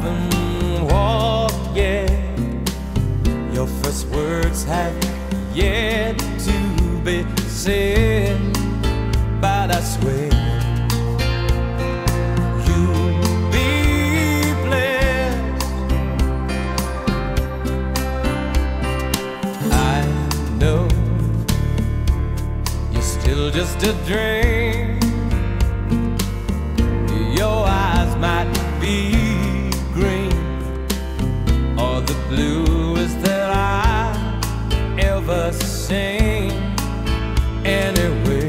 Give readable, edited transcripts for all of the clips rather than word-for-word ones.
haven't walked yet. Your first words have yet to be said, but I swear you'll be blessed. I know you're still just a dream. Your eyes might be green or the bluest that I've ever seen. Anyway,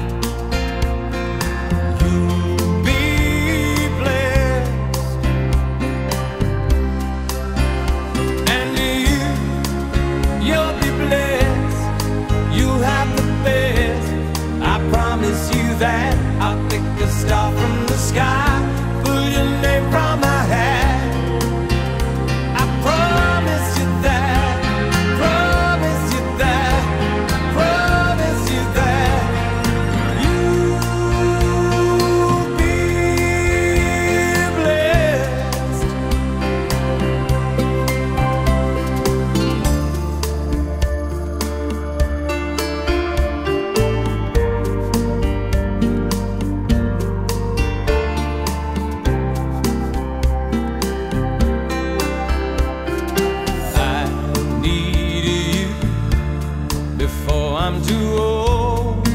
you'll be blessed, and you'll be blessed. You have the best. I promise you that. I'll pick a star from the sky, pull your name from my hat. I promise you that, promise you that, promise you that you'll be blessed. Before I'm too old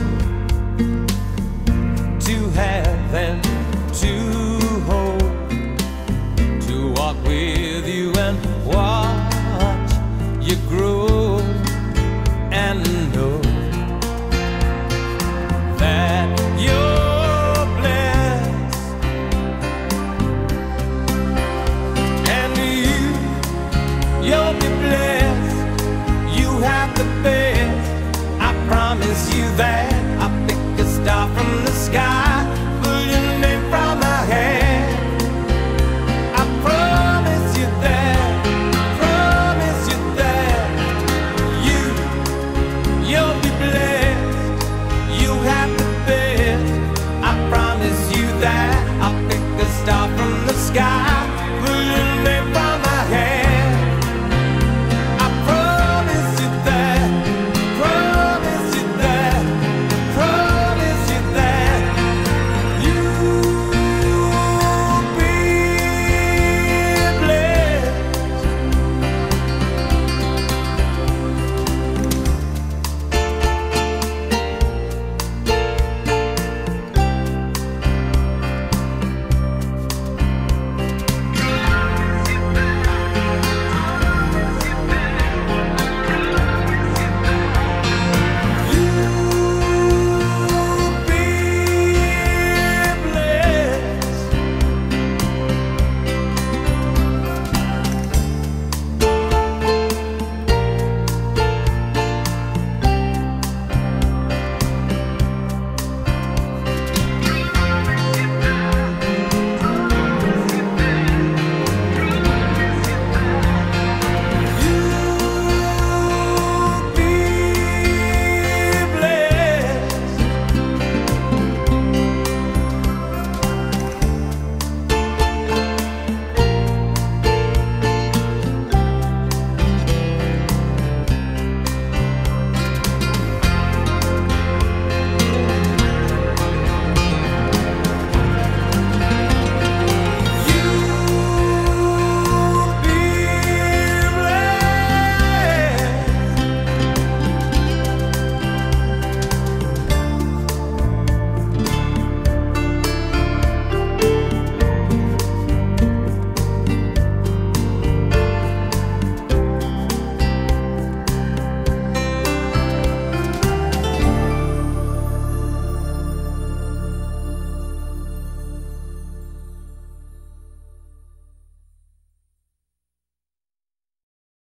to have and to hold, to walk with you and watch you grow.